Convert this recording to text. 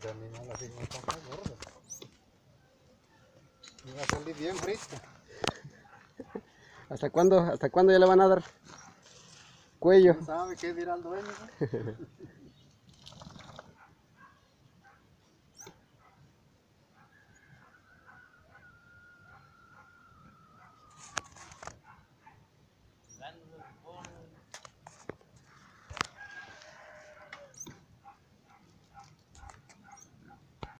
Ese animal así no está tan gordo. Me va a salir bien frito. ¿Hasta cuándo ya le van a dar cuello? ¿Quién sabe qué dirá el dueño?